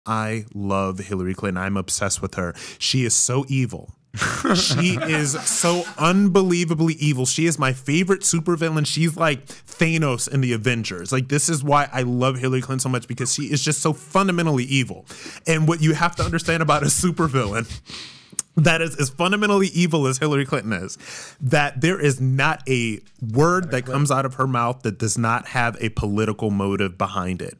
I love Hillary Clinton. I'm obsessed with her. She is so evil. She is so unbelievably evil. She is my favorite supervillain. She's like Thanos in the Avengers. Like, this is why I love Hillary Clinton so much, because she is just so fundamentally evil. And what you have to understand about a supervillain that is as fundamentally evil as Hillary Clinton is, that there is not a word that comes out of her mouth that does not have a political motive behind it.